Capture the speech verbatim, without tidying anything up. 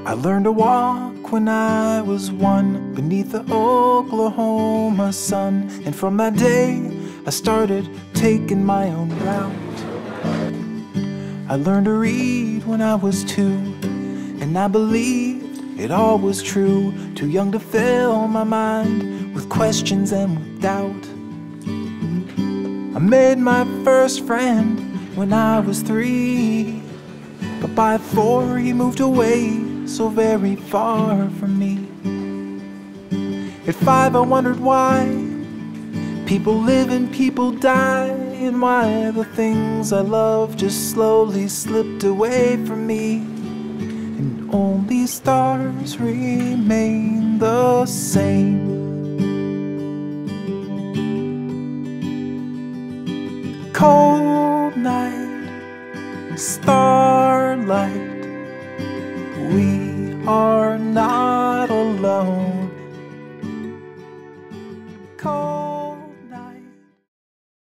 I learned to walk when I was one beneath the Oklahoma sun. And from that day, I started taking my own route. I learned to read when I was two, and I believed it all was true. Too young to fill my mind with questions and with doubt. I made my first friend when I was three, but by four he moved away so very far from me. At five I wondered why people live and people die, and why the things I love just slowly slipped away from me, and only stars remain the same. Cold night, starlight, we are